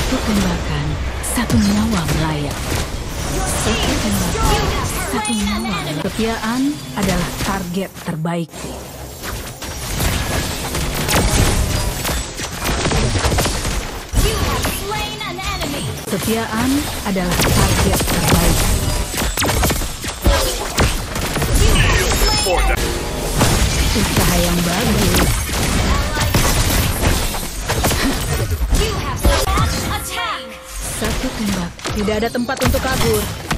Satu tembakan, satu nyawa melayang. Satu tembakan, satu nyawa. Kesetiaan adalah target terbaikku. Kesetiaan adalah target terbaik. Usaha yang bagus. Satu tembak, tidak ada tempat untuk kabur.